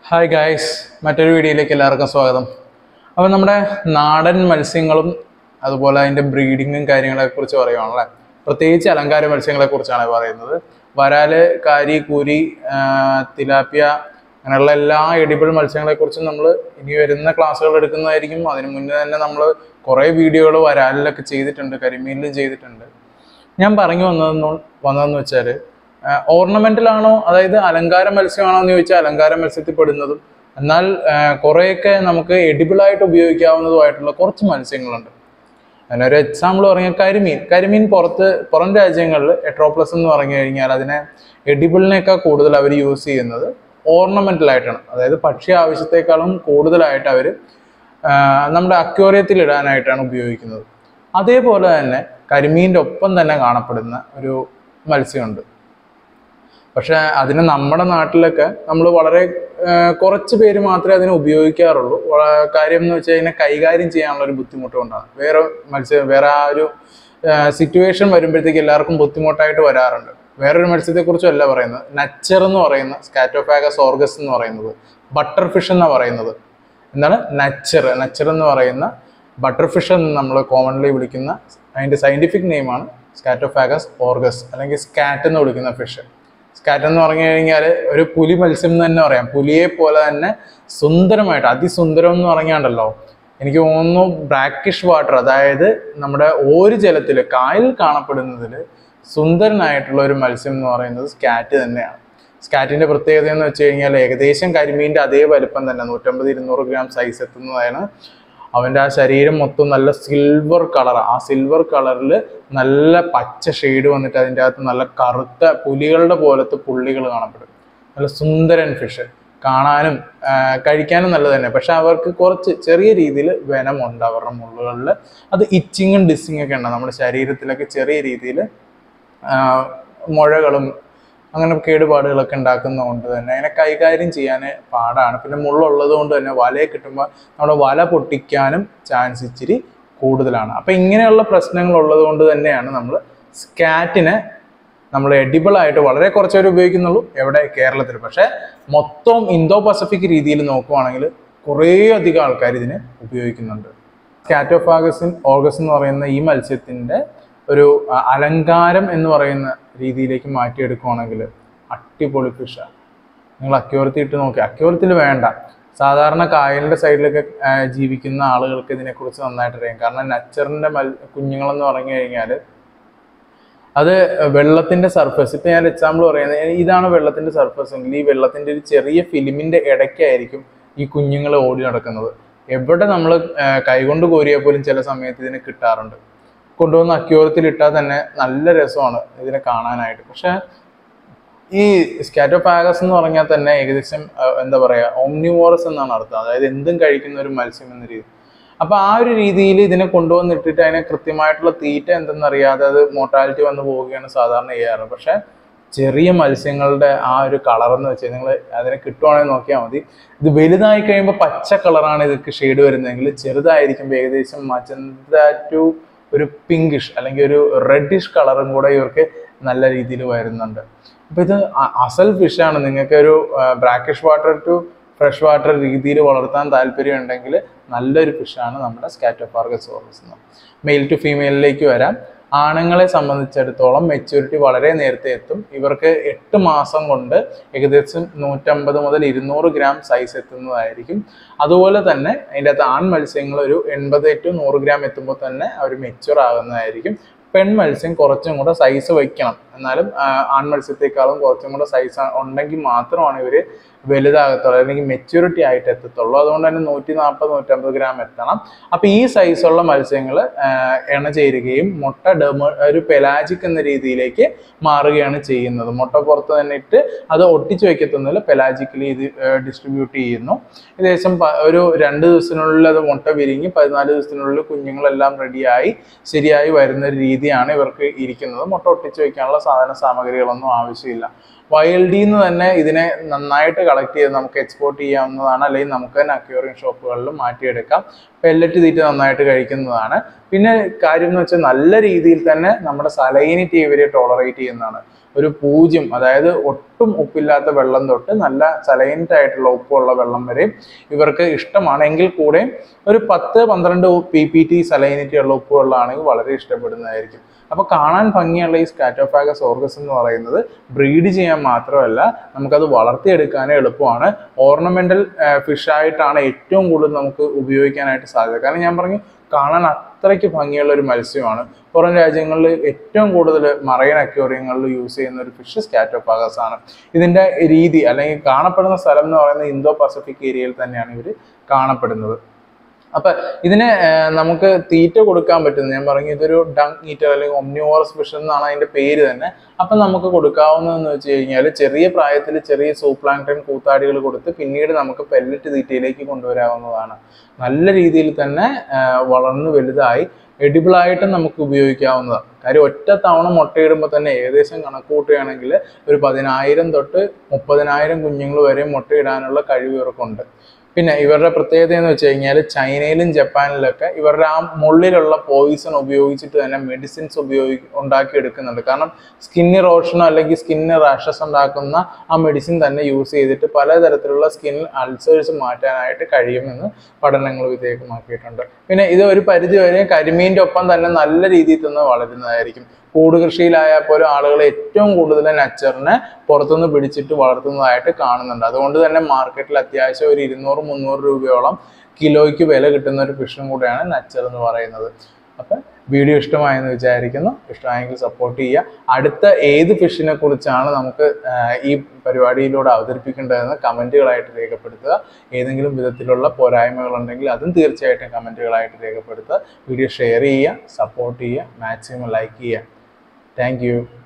Hi guys, മറ്റൊരു വീഡിയോയിലേക്ക് എല്ലാവർക്കും സ്വാഗതം. അപ്പോൾ നമ്മുടെ നാടൻ മത്സ്യങ്ങളും അതുപോലെ അതിന്റെ ബ്രീഡിങ്ങും കാര്യങ്ങളെക്കുറിച്ച് പറയുവാണല്ലേ. പ്രത്യേകിച്ച് അലങ്കാര മത്സ്യങ്ങളെക്കുറിച്ചാണ് പറയുന്നത്. വരാല്, കാരി, കൂരി, തിലാപ്പിയ അങ്ങനെയുള്ള എല്ലാ എഡിബിൾ മത്സ്യങ്ങളെക്കുറിച്ചും നമ്മൾ ഇനി വരുന്ന ക്ലാസ്സുകൾ എടുക്കുന്നതായിരിക്കും. അതിനു മുന്നേ തന്നെ നമ്മൾ കുറേ വീഡിയോകൾ വരാലിലൊക്കെ ചെയ്തിട്ടുണ്ട്, കരിമീനിലും ചെയ്തിട്ടുണ്ട്. ഞാൻ പറഞ്ഞു വന്നതെന്ന് വെച്ചാൽ ഓർണമെന്റൽ ആണോ, അതായത് അലങ്കാര മത്സ്യമാണോ എന്ന് ചോദിച്ചാൽ അലങ്കാര മത്സ്യത്തിൽ പെടുന്നതും, എന്നാൽ കുറേയൊക്കെ നമുക്ക് എഡിബിളായിട്ട് ഉപയോഗിക്കാവുന്നതുമായിട്ടുള്ള കുറച്ച് മത്സ്യങ്ങളുണ്ട്. അതിനൊരു എക്സാമ്പിൾ പറഞ്ഞാൽ കരിമീൻ പുറം രാജ്യങ്ങളിൽ എട്രോപ്ലസ് എന്ന് പറഞ്ഞു കഴിഞ്ഞാൽ അതിനെ എഡിബിളിനേക്കാൾ കൂടുതൽ അവർ യൂസ് ചെയ്യുന്നത് ഓർണമെന്റൽ ആയിട്ടാണ്. അതായത് ഭക്ഷ്യ ആവശ്യത്തെക്കാളും കൂടുതലായിട്ട് അവർ നമ്മുടെ അക്വേറിയത്തിൽ ഇടാനായിട്ടാണ് ഉപയോഗിക്കുന്നത്. അതേപോലെ തന്നെ കരിമീൻ്റെ ഒപ്പം തന്നെ കാണപ്പെടുന്ന ഒരു മത്സ്യമുണ്ട്. പക്ഷെ അതിന് നമ്മുടെ നാട്ടിലൊക്കെ നമ്മൾ വളരെ കുറച്ച് പേര് മാത്രമേ അതിനെ ഉപയോഗിക്കാറുള്ളൂ. കാര്യം എന്ന് വെച്ചാൽ അതിനെ കൈകാര്യം ചെയ്യാനുള്ള ഒരു ബുദ്ധിമുട്ട് കൊണ്ടാണ്. വേറെ ആ ഒരു സിറ്റുവേഷൻ വരുമ്പോഴത്തേക്ക് എല്ലാവർക്കും ബുദ്ധിമുട്ടായിട്ട് വരാറുണ്ട്. വേറൊരു മത്സ്യത്തെക്കുറിച്ചും അല്ല പറയുന്നത്. നച്ചർ എന്ന് പറയുന്ന സ്കാറ്റോഫാഗസ് ഓർഗസ് എന്ന് പറയുന്നത്, ബട്ടർഫിഷ് എന്ന് പറയുന്നത് എന്താണ്, നച്ചർ എന്ന് പറയുന്ന ബട്ടർഫിഷ് എന്ന് നമ്മൾ കോമൺലി വിളിക്കുന്ന അതിൻ്റെ സയൻറ്റിഫിക് നെയിമാണ് സ്കാറ്റോഫാഗസ് ഓർഗസ്, അല്ലെങ്കിൽ സ്കാറ്റ് എന്ന് വിളിക്കുന്ന ഫിഷ്. സ്കാറ്റ് എന്ന് പറഞ്ഞു കഴിഞ്ഞാൽ ഒരു പുലി മത്സ്യം എന്ന് തന്നെ പറയാം. പുലിയെ പോലെ തന്നെ സുന്ദരമായിട്ട്, അതിസുന്ദരം എന്ന് പറഞ്ഞാണ്ടല്ലോ, എനിക്ക് തോന്നുന്നു ബ്രാക്കിഷ് വാട്ടർ, അതായത് നമ്മുടെ ഒരു ജലത്തിൽ കായലിൽ കാണപ്പെടുന്നതിൽ സുന്ദരനായിട്ടുള്ള ഒരു മത്സ്യം എന്ന് പറയുന്നത് സ്കാറ്റ് തന്നെയാണ്. സ്കാറ്റിന്റെ പ്രത്യേകത എന്ന് വെച്ച് കഴിഞ്ഞാൽ ഏകദേശം കരിമീൻ്റെ അതേ വലുപ്പം തന്നെ, 150-200 ഗ്രാം സൈസ് എത്തുന്നതാണ്. അവൻ്റെ ആ ശരീരം മൊത്തം നല്ല സിൽവർ കളർ, ആ സിൽവർ കളറിൽ നല്ല പച്ച ഷെയ്ഡ് വന്നിട്ട് അതിൻ്റെ അകത്ത് നല്ല കറുത്ത പുലികളുടെ പോലത്തെ പുള്ളികൾ കാണപ്പെടും. നല്ല സുന്ദരൻ ഫിഷ്, കാണാനും കഴിക്കാനും നല്ലത് തന്നെ. പക്ഷെ അവർക്ക് കുറച്ച് ചെറിയ രീതിയിൽ വെനമുണ്ട് അവരുടെ മുള്ളുകളിൽ. അത് ഇച്ചിങ്ങും ഡിസ്സിങ്ങും ഒക്കെ ഉണ്ട്. നമ്മുടെ ശരീരത്തിലൊക്കെ ചെറിയ രീതിയിൽ മുഴകളും അങ്ങനെ കേടുപാടുകളൊക്കെ ഉണ്ടാക്കുന്നതുകൊണ്ട് തന്നെ അതിനെ കൈകാര്യം ചെയ്യാൻ പാടാണ്. പിന്നെ മുള്ളുള്ളത് കൊണ്ട് തന്നെ വലയെ കിട്ടുമ്പോൾ നമ്മുടെ വല പൊട്ടിക്കാനും ചാൻസ് ഇച്ചിരി കൂടുതലാണ്. അപ്പം ഇങ്ങനെയുള്ള പ്രശ്നങ്ങൾ ഉള്ളത് കൊണ്ട് തന്നെയാണ് നമ്മൾ സ്കാറ്റിനെ നമ്മൾ എഡിബിളായിട്ട് വളരെ കുറച്ചവർ ഉപയോഗിക്കുന്നുള്ളൂ, എവിടെ, കേരളത്തിൽ. പക്ഷേ മൊത്തം ഇന്തോ പസഫിക് രീതിയിൽ നോക്കുവാണെങ്കിൽ കുറേ അധികം ആൾക്കാർ ഇതിനെ ഉപയോഗിക്കുന്നുണ്ട്. സ്കാറ്റോഫാഗസ് ഓർഗസ് എന്ന് പറയുന്ന ഈ മത്സ്യത്തിൻ്റെ ഒരു അലങ്കാരം എന്ന് പറയുന്ന രീതിയിലേക്ക് മാറ്റിയെടുക്കുകയാണെങ്കിൽ അടിപൊളി ഫിഷാണ്. നിങ്ങൾ അക്വേറിയത്തിൽ ഇട്ട് നോക്കി, അക്വേറിയത്തിൽ വേണ്ട, സാധാരണ കായലിൻ്റെ സൈഡിലൊക്കെ ജീവിക്കുന്ന ആളുകൾക്ക് ഇതിനെക്കുറിച്ച് നന്നായിട്ട് അറിയാം. കാരണം നച്ചറിൻ്റെ കുഞ്ഞുങ്ങളെന്ന് പറഞ്ഞു കഴിഞ്ഞാൽ അത് വെള്ളത്തിൻ്റെ സർഫസ്, ഇപ്പം ഞാൻ എക്സാമ്പിൾ പറയുന്നത്, ഇതാണ് വെള്ളത്തിൻ്റെ സർഫസ് എങ്കിൽ ഈ വെള്ളത്തിൻ്റെ ഒരു ചെറിയ ഫിലിമിൻ്റെ ഇടയ്ക്കായിരിക്കും ഈ കുഞ്ഞുങ്ങൾ ഓടി നടക്കുന്നത്. എവിടെ നമ്മൾ കൈകൊണ്ട് കോരിയാൽ പോലും ചില സമയത്ത് ഇതിനെ കിട്ടാറുണ്ട്. കൊണ്ടുവന്ന് അക്വേറിയത്തിൽ ഇട്ടാൽ തന്നെ നല്ല രസമാണ് ഇതിനെ കാണാനായിട്ട്. പക്ഷെ ഈ സ്കാറ്റോഫാഗസ് എന്ന് പറഞ്ഞാൽ തന്നെ ഏകദേശം എന്താ പറയുക, ഓംനിവോറസ് എന്നാണ് അർത്ഥം, അതായത് എന്തും കഴിക്കുന്ന ഒരു മത്സ്യം എന്ന രീതി. അപ്പം ആ ഒരു രീതിയിൽ ഇതിനെ കൊണ്ടുവന്നിട്ടിട്ട് അതിനെ കൃത്യമായിട്ടുള്ള തീറ്റ എന്തെന്നറിയാതെ അത് മോർട്ടാലിറ്റി വന്നു പോവുകയാണ് സാധാരണ ചെയ്യാറ്. പക്ഷെ ചെറിയ മത്സ്യങ്ങളുടെ ആ ഒരു കളറെന്ന് വെച്ചാൽ നിങ്ങൾ അതിനെ കിട്ടുവാണെങ്കിൽ നോക്കിയാൽ മതി. ഇത് വലുതായി കഴിയുമ്പോൾ പച്ച കളറാണ് ഇതൊക്കെ ഷെയ്ഡ് വരുന്നതെങ്കിൽ ചെറുതായിരിക്കുമ്പോൾ ഏകദേശം മജന്ത ടു ഒരു പിങ്കിഷ് അല്ലെങ്കിൽ ഒരു റെഡിഷ് കളറും കൂടെ ഇവർക്ക് നല്ല രീതിയിൽ വരുന്നുണ്ട്. അപ്പോൾ ഇത് അസൽ ഫിഷാണ്. നിങ്ങൾക്ക് ഒരു brackish water to fresh water രീതിയിൽ വളർത്താൻ താല്പര്യം ഉണ്ടെങ്കിൽ നല്ലൊരു ഫിഷാണ് നമ്മുടെ സ്കാറ്റോഫാഗസ് ഓർഗസ്. മെയിൽ ടു ഫീമെയിലിലേക്ക് വരാം. ആണുങ്ങളെ സംബന്ധിച്ചിടത്തോളം മെച്യൂരിറ്റി വളരെ നേരത്തെ എത്തും. ഇവർക്ക് 8 മാസം കൊണ്ട് ഏകദേശം 150 മുതൽ 200 ഗ്രാം സൈസ് എത്തുന്നതായിരിക്കും. അതുപോലെ തന്നെ അതിൻ്റെ അകത്ത് ആൺ മത്സ്യങ്ങൾ ഒരു 80 to 100 ഗ്രാം എത്തുമ്പോൾ തന്നെ അവർ മെച്യൂർ ആകുന്നതായിരിക്കും. പെൺമത്സ്യം കുറച്ചും കൂടെ സൈസ് വയ്ക്കണം, എന്നാലും ആൺ മത്സ്യത്തെക്കാളും കുറച്ചും കൂടെ സൈസ് ഉണ്ടെങ്കിൽ മാത്രമാണ് ഇവർ വലുതാകത്തുള്ളൂ, അല്ലെങ്കിൽ മെച്യൂരിറ്റി ആയിട്ട് എത്തത്തുള്ളൂ. അതുകൊണ്ട് തന്നെ 140-150 ഗ്രാം എത്തണം. അപ്പം ഈ സൈസുള്ള മത്സ്യങ്ങൾ ഇണ ചേരുകയും മുട്ട ഒരു പെലാജിക് എന്ന രീതിയിലേക്ക് മാറുകയാണ് ചെയ്യുന്നത്. മുട്ട പുറത്ത് തന്നെ ഇട്ട് അത് ഒട്ടിച്ച് വയ്ക്കത്തൊന്നുമില്ല, പെലാജിക്കലി ഇത് ഡിസ്ട്രിബ്യൂട്ട് ചെയ്യുന്നു. ഏകദേശം ഒരു 2 ദിവസത്തിനുള്ളിൽ അത് മുട്ട വിരിഞ്ഞ് 14 ദിവസത്തിനുള്ളിൽ കുഞ്ഞുങ്ങളെല്ലാം റെഡിയായി ശരിയായി വരുന്ന ഒരു രീതിയാണ് ഇവർക്ക് ഇരിക്കുന്നത്. മുട്ട ഒട്ടിച്ച് വയ്ക്കാനുള്ള സാമഗ്രികളൊന്നും ആവശ്യമില്ല. വൈൽഡിൽ നിന്ന് തന്നെ ഇതിനെ നന്നായിട്ട് കളക്ട് ചെയ്ത് നമുക്ക് എക്സ്പോർട്ട് ചെയ്യാവുന്നതാണ്, അല്ലെങ്കിൽ നമുക്ക് തന്നെ അക്വേറിയം ഷോപ്പുകളിലും മാറ്റിയെടുക്കാം. പെല്ലറ്റ് തീറ്റ നന്നായിട്ട് കഴിക്കുന്നതാണ്. പിന്നെ കാര്യം എന്ന് വെച്ചാൽ നല്ല രീതിയിൽ തന്നെ നമ്മുടെ സലൈനിറ്റി ഇവരെ ടോളറേറ്റ് ചെയ്യുന്നതാണ്. ഒരു 0, അതായത് ഒട്ടും ഉപ്പില്ലാത്ത വെള്ളം തൊട്ട് നല്ല സലൈൻഡ് ആയിട്ടുള്ള ഉപ്പുള്ള വെള്ളം വരെ ഇവർക്ക് ഇഷ്ടമാണ്. എങ്കിൽ കൂടെ ഒരു 10-12 ppt സലൈനിറ്റി ഉള്ള ഉപ്പ് വെള്ളമാണെങ്കിൽ വളരെ ഇഷ്ടപ്പെടുന്നതായിരിക്കും. അപ്പോൾ കാണാൻ ഭംഗിയുള്ള ഈ സ്കാറ്റോഫാഗസ് ഓർഗസ് എന്ന് പറയുന്നത് ബ്രീഡ് ചെയ്യാൻ മാത്രമല്ല, നമുക്കത് വളർത്തിയെടുക്കാനും എളുപ്പമാണ്. ഓർണമെന്റൽ ഫിഷ് ആയിട്ടാണ് ഏറ്റവും കൂടുതൽ നമുക്ക് ഉപയോഗിക്കാനായിട്ട് സാധ്യത. കാരണം ഞാൻ പറഞ്ഞു, കാണാൻ അത്രയ്ക്ക് ഭംഗിയുള്ള ഒരു മത്സ്യമാണ്. പുറം രാജ്യങ്ങളിൽ ഏറ്റവും കൂടുതൽ മറൈൻ അക്വേറിയങ്ങളിൽ യൂസ് ചെയ്യുന്ന ഒരു ഫിഷ് സ്കാറ്റോഫാഗസ് ആണ്. ഇതിന്റെ രീതി അല്ലെങ്കിൽ കാണപ്പെടുന്ന സ്ഥലം എന്ന് പറയുന്നത് ഇന്തോ പസഫിക് ഏരിയയിൽ തന്നെയാണ് ഇവർ കാണപ്പെടുന്നത്. അപ്പൊ ഇതിനെ നമുക്ക് തീറ്റ കൊടുക്കാൻ പറ്റുന്നത്, ഞാൻ പറഞ്ഞു ഇതൊരു ഡങ്ക് ഈറ്റർ അല്ലെങ്കിൽ ഒമ്നിവോറസ് ഫിഷ് എന്നാണ് അതിന്റെ പേര് തന്നെ. അപ്പൊ നമുക്ക് കൊടുക്കാവുന്നതെന്ന് വെച്ച് കഴിഞ്ഞാൽ ചെറിയ പ്രായത്തിൽ ചെറിയ സൂപ്ലാങ്ക്ടൺ കൂത്താടികൾ കൊടുത്ത് പിന്നീട് നമുക്ക് പെല്ലറ്റ് തീറ്റയിലേക്ക് കൊണ്ടുവരാവുന്നതാണ്. നല്ല രീതിയിൽ തന്നെ വളർന്ന് വലുതായി എഡിബിളായിട്ടും നമുക്ക് ഉപയോഗിക്കാവുന്നതാണ്. കാര്യം ഒറ്റ തവണ മുട്ടയിടുമ്പോൾ തന്നെ ഏകദേശം കണക്ക് കൂട്ടുകയാണെങ്കിൽ ഒരു 10,000 തൊട്ട് 30,000 കുഞ്ഞുങ്ങൾ വരെ മുട്ടയിടാനുള്ള കഴിവ് ഇവർക്കുണ്ട്. പിന്നെ ഇവരുടെ പ്രത്യേകത എന്ന് വെച്ച് കഴിഞ്ഞാൽ ചൈനയിലും ജപ്പാനിലൊക്കെ ഇവരുടെ ആ മുള്ളിലുള്ള പോയിസൺ ഉപയോഗിച്ചിട്ട് തന്നെ മെഡിസിൻസ് ഉണ്ടാക്കിയെടുക്കുന്നുണ്ട്. കാരണം സ്കിൻ ഇറോഷനോ അല്ലെങ്കിൽ സ്കിൻ റാഷസ് ഉണ്ടാക്കുന്ന ആ മെഡിസിൻ തന്നെ യൂസ് ചെയ്തിട്ട് പലതരത്തിലുള്ള സ്കിൻ അൾസേഴ്സ് മാറ്റാനായിട്ട് കഴിയുമെന്ന് പഠനങ്ങൾ വിധേയമാക്കിയിട്ടുണ്ട്. പിന്നെ ഇത് ഒരു പരിധിവരെ കരിമീൻ്റെ ഒപ്പം തന്നെ നല്ല രീതിയിൽ തന്നെ വളരുന്നതായിരിക്കും. കൂട് കൃഷിയിലായാൽ പോലും ആളുകൾ ഏറ്റവും കൂടുതൽ നച്ചറിനെ പുറത്തുനിന്ന് പിടിച്ചിട്ട് വളർത്തുന്നതായിട്ട് കാണുന്നുണ്ട്. അതുകൊണ്ട് തന്നെ മാർക്കറ്റിൽ അത്യാവശ്യം ഒരു 200-300 രൂപയോളം കിലോയ്ക്ക് വില കിട്ടുന്ന ഒരു ഫിഷും കൂടെയാണ് നച്ചർ എന്ന് പറയുന്നത്. അപ്പം വീഡിയോ ഇഷ്ടമായെന്ന് വിചാരിക്കുന്നു. ഇഷ്ടമായെങ്കിൽ സപ്പോർട്ട് ചെയ്യുക. അടുത്ത ഏത് ഫിഷിനെ കുറിച്ചാണ് നമുക്ക് ഈ പരിപാടിയിലൂടെ അവതരിപ്പിക്കേണ്ടതെന്ന് കമൻറ്റുകളായിട്ട് രേഖപ്പെടുത്തുക. ഏതെങ്കിലും വിധത്തിലുള്ള പോരായ്മകളുണ്ടെങ്കിൽ അതും തീർച്ചയായിട്ടും കമൻറ്റുകളായിട്ട് രേഖപ്പെടുത്തുക. വീഡിയോ ഷെയർ ചെയ്യുക, സപ്പോർട്ട് ചെയ്യുക, മാക്സിമം ലൈക്ക് ചെയ്യുക. Thank you.